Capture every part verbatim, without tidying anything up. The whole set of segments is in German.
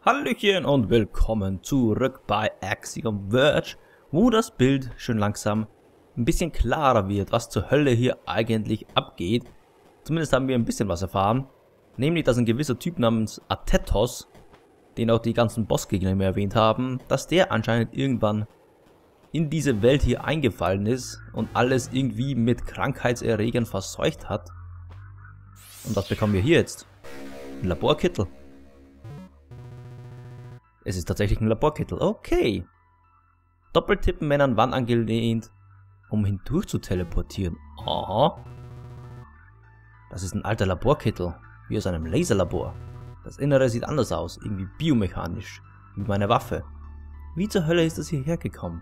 Hallöchen und willkommen zurück bei Axiom Verge, wo das Bild schon langsam ein bisschen klarer wird, was zur Hölle hier eigentlich abgeht. Zumindest haben wir ein bisschen was erfahren, nämlich dass ein gewisser Typ namens Athetos, den auch die ganzen Bossgegner mir erwähnt haben, dass der anscheinend irgendwann in diese Welt hier eingefallen ist und alles irgendwie mit Krankheitserregern verseucht hat. Und was bekommen wir hier jetzt? Ein Laborkittel. Es ist tatsächlich ein Laborkittel. Okay. Doppeltippen, wenn an Wand angelehnt, um hindurch zu teleportieren. Aha. Das ist ein alter Laborkittel. Wie aus einem Laserlabor. Das Innere sieht anders aus. Irgendwie biomechanisch. Wie meine Waffe. Wie zur Hölle ist das hierher gekommen?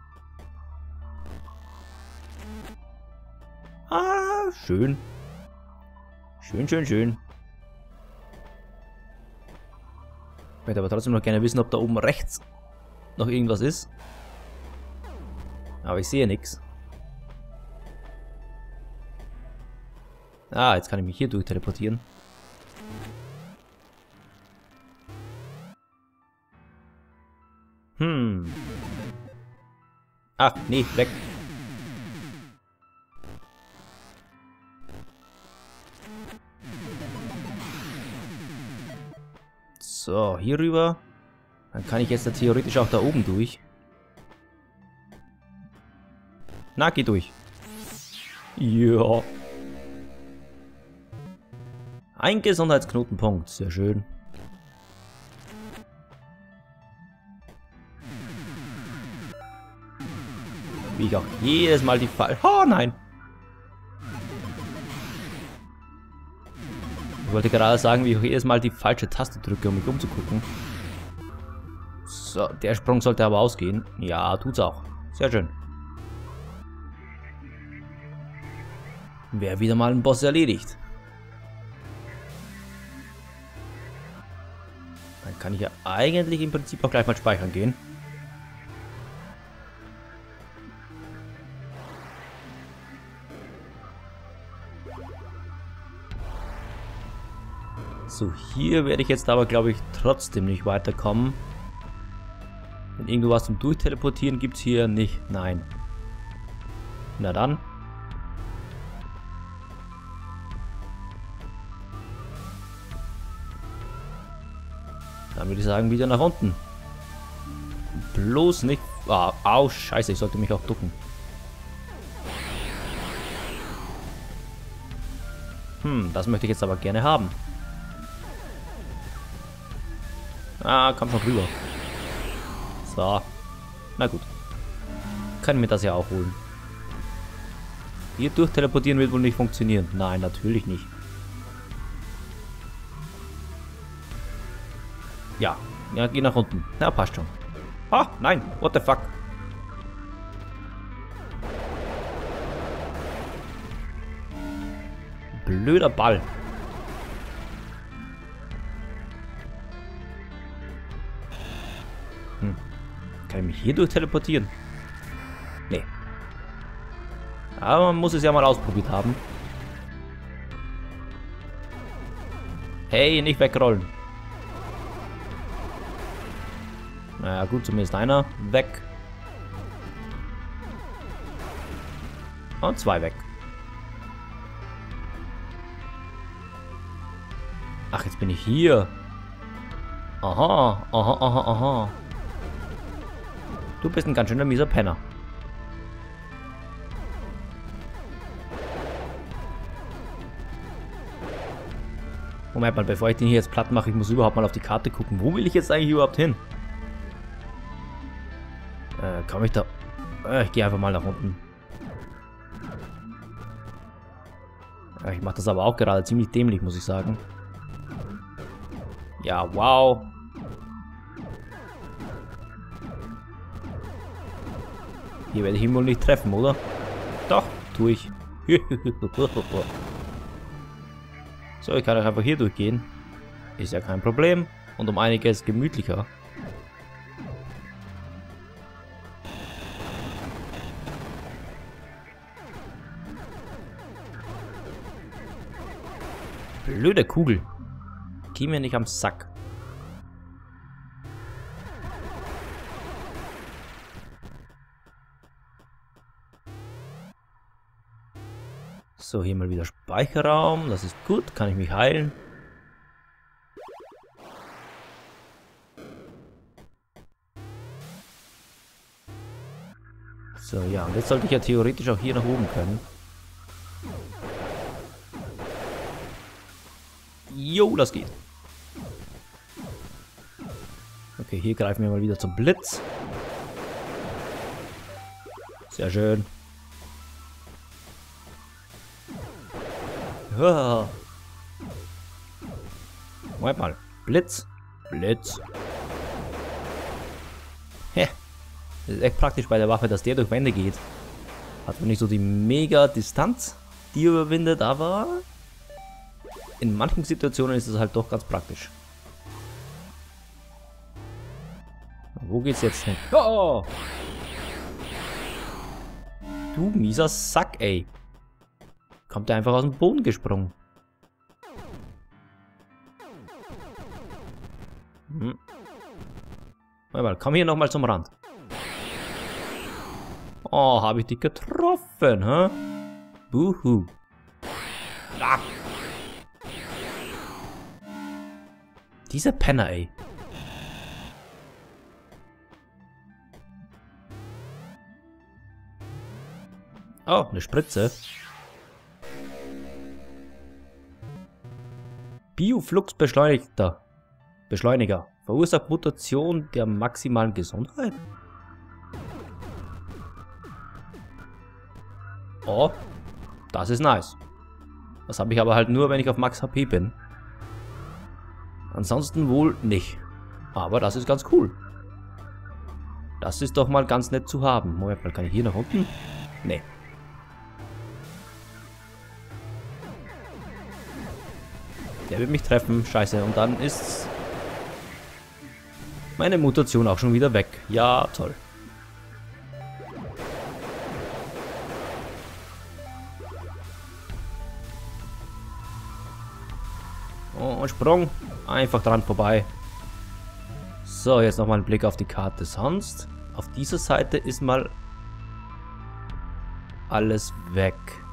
Ah, schön. Schön, schön, schön. Ich möchte aber trotzdem noch gerne wissen, ob da oben rechts noch irgendwas ist. Aber ich sehe nichts. Ah, jetzt kann ich mich hier durch teleportieren. Hm. Ach, nee, weg. So, hier rüber. Dann kann ich jetzt da theoretisch auch da oben durch. Na, geh durch. Ja. Ein Gesundheitsknotenpunkt. Sehr schön. Wie ich auch jedes Mal die Fall... Oh nein! Ich wollte gerade sagen, wie ich auch jedes Mal die falsche Taste drücke, um mich umzugucken. So, der Sprung sollte aber ausgehen. Ja, tut's auch. Sehr schön. Wäre wieder mal ein Boss erledigt. Dann kann ich ja eigentlich im Prinzip auch gleich mal speichern gehen. So, hier werde ich jetzt aber, glaube ich, trotzdem nicht weiterkommen. Denn irgendwas zum Durchteleportieren gibt es hier nicht. Nein. Na dann. Dann würde ich sagen, wieder nach unten. Bloß nicht... Ah, au, scheiße, ich sollte mich auch ducken. Hm, das möchte ich jetzt aber gerne haben. Ah, komm schon rüber. So. Na gut. Kann mir das ja auch holen. Hier durch teleportieren wird wohl nicht funktionieren. Nein, natürlich nicht. Ja. Ja, geh nach unten. Na, passt schon. Ah, nein. What the fuck? Blöder Ball. Hm. Kann ich mich hier durch teleportieren? Nee. Aber man muss es ja mal ausprobiert haben. Hey, nicht wegrollen. Naja, gut, zumindest einer weg. Und zwei weg. Ach, jetzt bin ich hier. Aha, aha, aha, aha. Du bist ein ganz schöner mieser Penner. Moment mal, bevor ich den hier jetzt platt mache, ich muss überhaupt mal auf die Karte gucken. Wo will ich jetzt eigentlich überhaupt hin? Äh, komme ich da... Äh, ich gehe einfach mal nach unten. Ja, ich mache das aber auch gerade ziemlich dämlich, muss ich sagen. Ja, wow. Hier werde ich ihn wohl nicht treffen, oder? Doch, tue ich. So, ich kann auch einfach hier durchgehen. Ist ja kein Problem. Und um einiges gemütlicher. Blöde Kugel. Geh mir nicht am Sack. So, hier mal wieder Speicherraum. Das ist gut. Kann ich mich heilen? So, ja. Und jetzt sollte ich ja theoretisch auch hier nach oben können. Jo, das geht. Okay, hier greifen wir mal wieder zum Blitz. Sehr schön. Ja. Moment mal. Blitz. Blitz. Hä. Das ist echt praktisch bei der Waffe, dass der durch Wände geht. Hat man nicht so die mega Distanz, die er überwindet, aber in manchen Situationen ist es halt doch ganz praktisch. Wo geht's jetzt hin? Oh! Du mieser Sack, ey. Kommt der einfach aus dem Boden gesprungen. Hm. Mal, komm hier nochmal zum Rand. Oh, habe ich dich getroffen, hä? Buhu. Ah. Dieser Penner, ey. Oh, eine Spritze. Biofluxbeschleunigter. Beschleuniger. Verursacht Mutation der maximalen Gesundheit. Oh, das ist nice. Das habe ich aber halt nur, wenn ich auf Max H P bin. Ansonsten wohl nicht. Aber das ist ganz cool. Das ist doch mal ganz nett zu haben. Moment mal, kann ich hier nach unten? Nee. Der wird mich treffen. Scheiße. Und dann ist meine Mutation auch schon wieder weg. Ja, toll. Und Sprung. Einfach dran vorbei. So, jetzt nochmal ein Blick auf die Karte. Sonst, auf dieser Seite ist mal alles weg.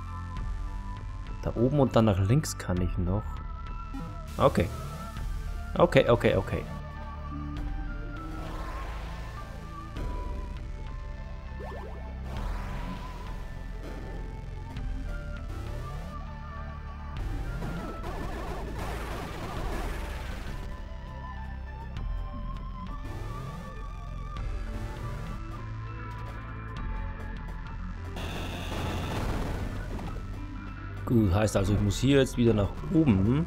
Da oben und dann nach links kann ich noch. Okay. Okay, okay, okay. Gut, heißt also, ich muss hier jetzt wieder nach oben.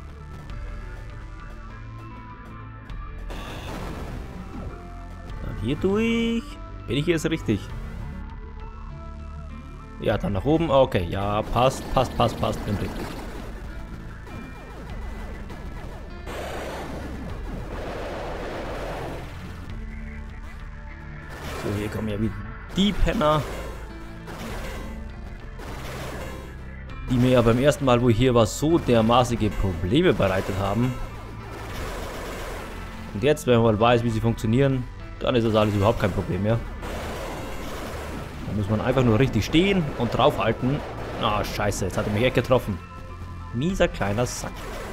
Dann hier durch. Bin ich jetzt richtig? Ja, dann nach oben. Okay, ja, passt, passt, passt, passt. Bin richtig. So, hier kommen ja wieder die Penner. Die mir ja beim ersten Mal, wo ich hier war, so dermaßige Probleme bereitet haben. Und jetzt, wenn man mal weiß, wie sie funktionieren, dann ist das alles überhaupt kein Problem mehr. Da muss man einfach nur richtig stehen und draufhalten. Ah, scheiße, jetzt hat er mich echt getroffen. Mieser kleiner Sack.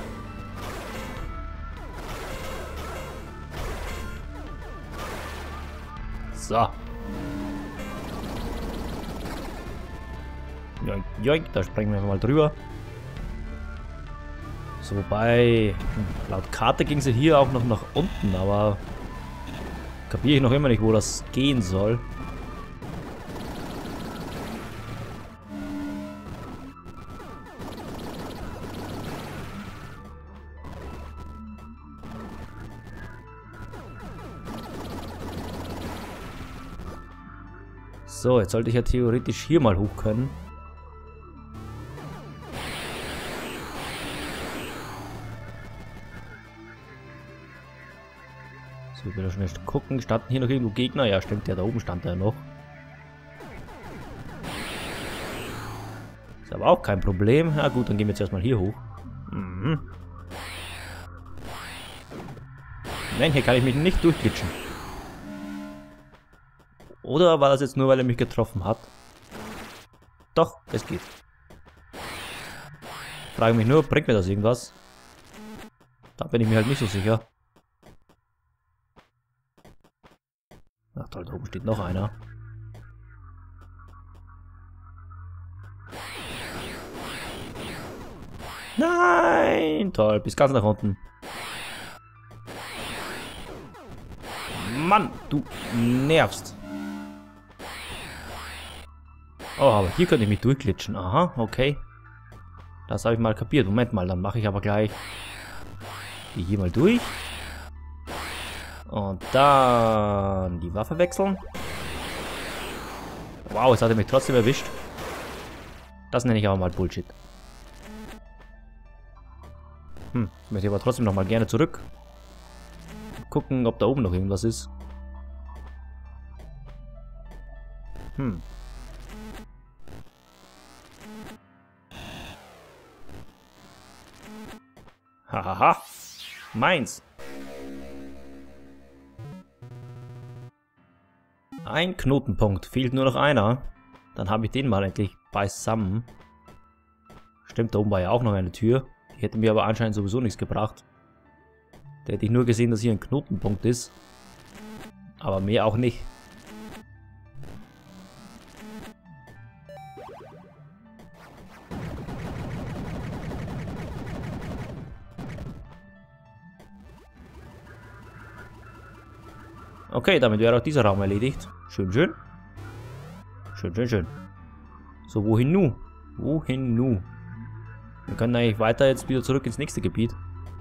So. Joink, joink, da springen wir mal drüber. So, wobei, laut Karte ging sie hier auch noch nach unten, aber kapiere ich noch immer nicht, wo das gehen soll. So, jetzt sollte ich ja theoretisch hier mal hoch können. So, ich will schon erst gucken. Standen hier noch irgendwo Gegner? Ja, stimmt, ja, da oben stand er noch. Ist aber auch kein Problem. Ja gut, dann gehen wir jetzt erstmal hier hoch. Mhm. Nein, hier kann ich mich nicht durchglitschen. Oder war das jetzt nur, weil er mich getroffen hat? Doch, es geht. frage mich nur, bringt mir das irgendwas? Da bin ich mir halt nicht so sicher. Ach toll, da oben steht noch einer. Nein! Toll, bis ganz nach unten. Mann, du nervst. Oh, aber hier könnte ich mich durchglitschen. Aha, okay. Das habe ich mal kapiert. Moment mal, dann mache ich aber gleich die hier mal durch. Und dann die Waffe wechseln. Wow, jetzt hat er mich trotzdem erwischt. Das nenne ich aber mal Bullshit. Hm, ich möchte aber trotzdem noch mal gerne zurück. Gucken, ob da oben noch irgendwas ist. Hm. Hahaha. Meins. Ein Knotenpunkt. Fehlt nur noch einer. Dann habe ich den mal endlich beisammen. Stimmt, da oben war ja auch noch eine Tür. Die hätte mir aber anscheinend sowieso nichts gebracht. Da hätte ich nur gesehen, dass hier ein Knotenpunkt ist. Aber mehr auch nicht. Okay, damit wäre auch dieser Raum erledigt. Schön, schön. Schön, schön, schön. So, wohin nu? Wohin nu? Wir können eigentlich weiter jetzt wieder zurück ins nächste Gebiet.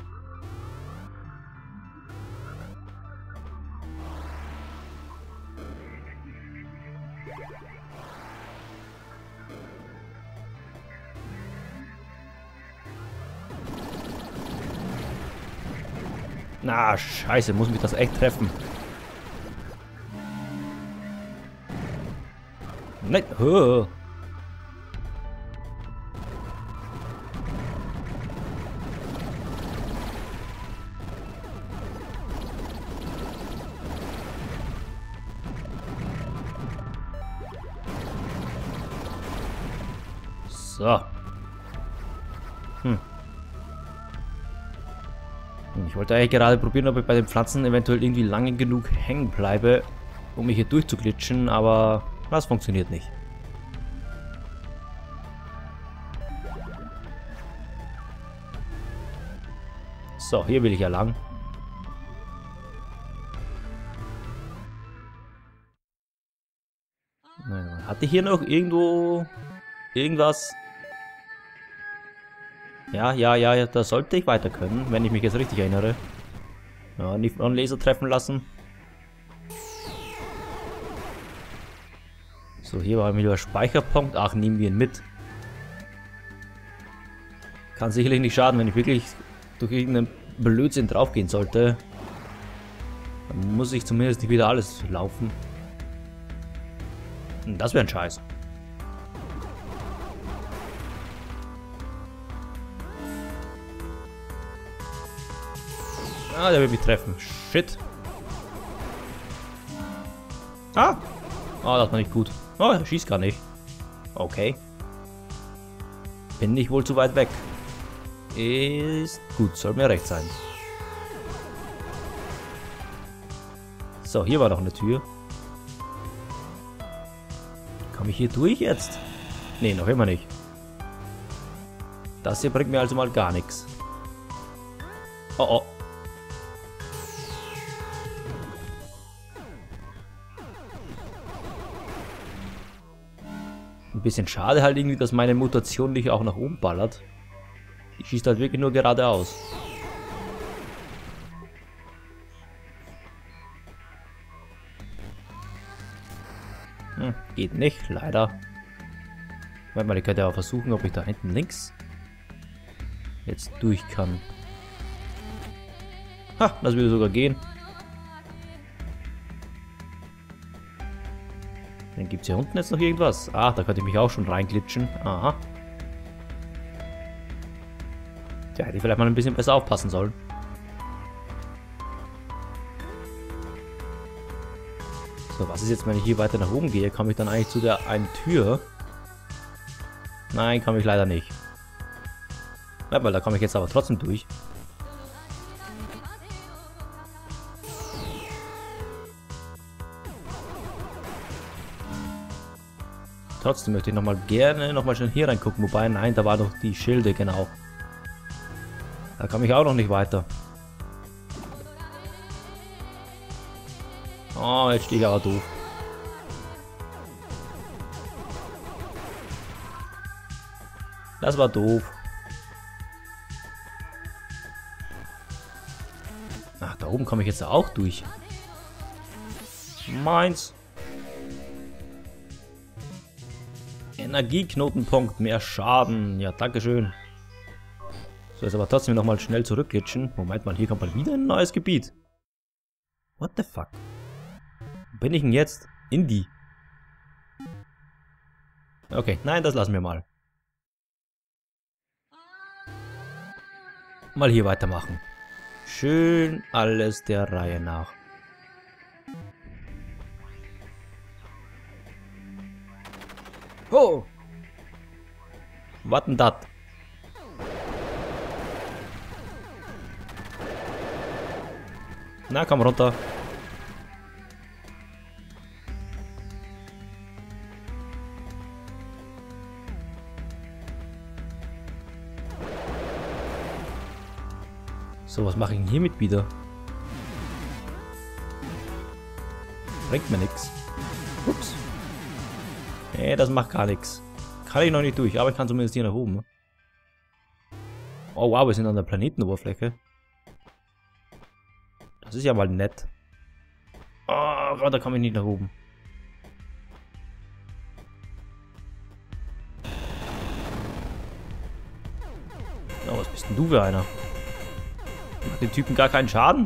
Na, scheiße, muss mich das echt treffen. Nein, oh. So. Hm. Ich wollte eigentlich gerade probieren, ob ich bei den Pflanzen eventuell irgendwie lange genug hängen bleibe, um mich hier durchzuglitschen, aber das funktioniert nicht. So, hier will ich ja lang. Hatte ich hier noch irgendwo irgendwas? Ja, ja, ja, ja, da sollte ich weiter können, wenn ich mich jetzt richtig erinnere. Ja, nicht von Laser treffen lassen. So, hier war wieder Speicherpunkt. Ach, nehmen wir ihn mit. Kann sicherlich nicht schaden, wenn ich wirklich durch irgendeinen Blödsinn draufgehen sollte. Dann muss ich zumindest nicht wieder alles laufen. Das wäre ein Scheiß. Ah, der will mich treffen. Shit. Ah! Ah, das war nicht gut. Oh, er schießt gar nicht. Okay. Bin ich wohl zu weit weg. Ist gut, soll mir recht sein. So, hier war noch eine Tür. Komme ich hier durch jetzt? Ne, noch immer nicht. Das hier bringt mir also mal gar nichts. Oh oh. Ein bisschen schade halt irgendwie, dass meine Mutation nicht auch nach oben ballert. Die schießt halt wirklich nur geradeaus. Hm, geht nicht, leider. Warte mal, ich könnte aber versuchen, ob ich da hinten links jetzt durch kann. Ha, das würde sogar gehen. Dann gibt es hier unten jetzt noch irgendwas. Ach, da könnte ich mich auch schon reinglitschen. Aha. Tja, hätte ich vielleicht mal ein bisschen besser aufpassen sollen. So, was ist jetzt, wenn ich hier weiter nach oben gehe? Komme ich dann eigentlich zu der einen Tür? Nein, komme ich leider nicht. Ja, weil da komme ich jetzt aber trotzdem durch. Trotzdem möchte ich nochmal gerne nochmal schnell hier reingucken. Wobei, nein, da war doch die Schilde, genau. Da komme ich auch noch nicht weiter. Oh, jetzt stehe ich aber doof. Das war doof. Ach, da oben komme ich jetzt auch durch. Meins. Energieknotenpunkt, mehr Schaden. Ja, dankeschön. So, jetzt aber trotzdem nochmal schnell zurückglitschen. Moment mal, hier kommt mal wieder ein neues Gebiet. What the fuck? Wo bin ich denn jetzt? Indie. Okay, nein, das lassen wir mal. Mal hier weitermachen. Schön alles der Reihe nach. Oh! Was denn das? Na, komm runter. So, was mache ich denn hiermit wieder? Bringt mir nichts. Ups. Nee, das macht gar nichts. Kann ich noch nicht durch, aber ich kann zumindest hier nach oben. Oh wow, wir sind an der Planetenoberfläche. Das ist ja mal nett. Oh Gott, da komme ich nicht nach oben. Oh, was bist denn du für einer? Macht den Typen gar keinen Schaden?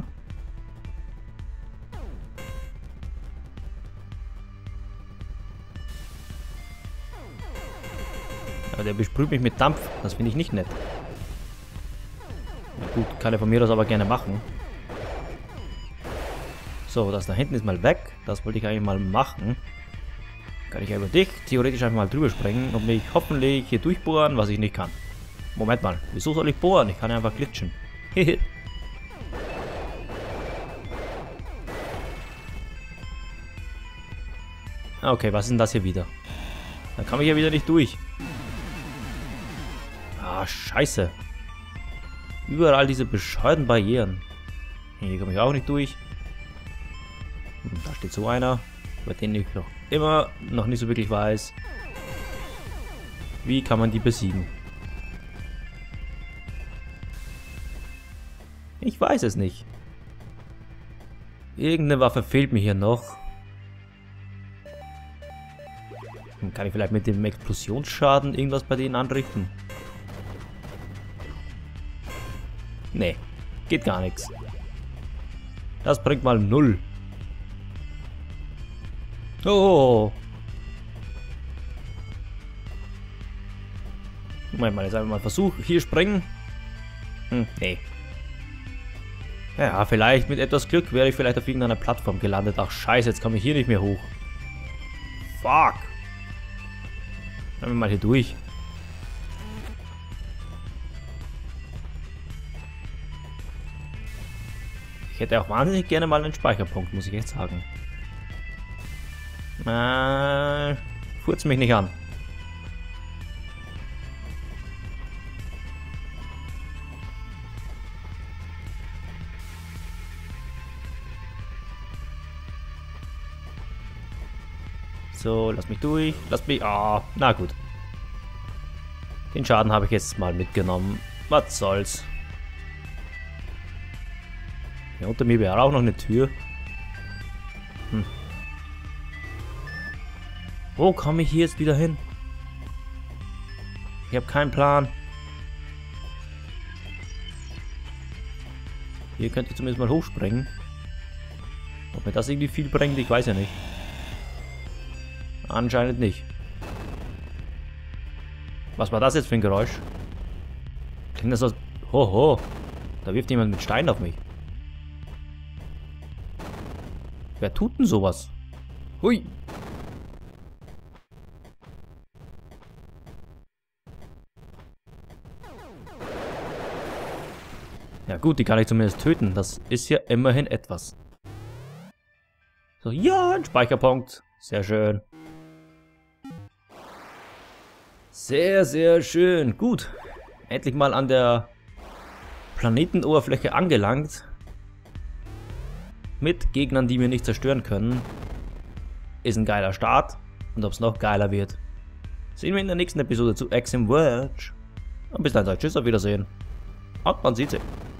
Aber der besprüht mich mit Dampf. Das finde ich nicht nett. Na gut, kann er von mir das aber gerne machen. So, das da hinten ist mal weg. Das wollte ich eigentlich mal machen. Kann ich ja über dich theoretisch einfach mal drüber springen und mich hoffentlich hier durchbohren, was ich nicht kann. Moment mal, wieso soll ich bohren? Ich kann ja einfach glitschen. Hehe. Okay, was ist denn das hier wieder? Da kam ich ja wieder nicht durch. Ah, scheiße. Überall diese bescheuerten Barrieren. Hier komme ich auch nicht durch. Da steht so einer, bei dem ich noch immer noch nicht so wirklich weiß, wie kann man die besiegen. Ich weiß es nicht. Irgendeine Waffe fehlt mir hier noch. Kann ich vielleicht mit dem Explosionsschaden irgendwas bei denen anrichten? Nee, geht gar nichts. Das bringt mal null. Oh. Moment mal, jetzt einfach mal Versuch. Hier springen. Hm, nee. Ja, vielleicht mit etwas Glück wäre ich vielleicht auf irgendeiner Plattform gelandet. Ach scheiße, jetzt komme ich hier nicht mehr hoch. Fuck. Schauen wir mal hier durch. Ich hätte auch wahnsinnig gerne mal einen Speicherpunkt, muss ich echt sagen. Äh, furzt mich nicht an. So, lass mich durch. Lass mich... Ah, oh, na gut. Den Schaden habe ich jetzt mal mitgenommen. Was soll's. Ja, unter mir wäre auch noch eine Tür. Hm. Wo komme ich hier jetzt wieder hin? Ich habe keinen Plan. Hier könnte ich zumindest mal hochspringen. Ob mir das irgendwie viel bringt, ich weiß ja nicht. Anscheinend nicht. Was war das jetzt für ein Geräusch? Klingt das aus... Hoho. Da wirft jemand mit Steinen auf mich. Wer tut denn sowas? Hui. Ja gut, die kann ich zumindest töten. Das ist ja immerhin etwas. So, ja, ein Speicherpunkt. Sehr schön. Sehr, sehr schön. Gut. Endlich mal an der Planetenoberfläche angelangt. Mit Gegnern, die wir nicht zerstören können. Ist ein geiler Start. Und ob es noch geiler wird, sehen wir in der nächsten Episode zu Axiom Verge. Und bis dann, tschüss, auf Wiedersehen. Und man sieht sich.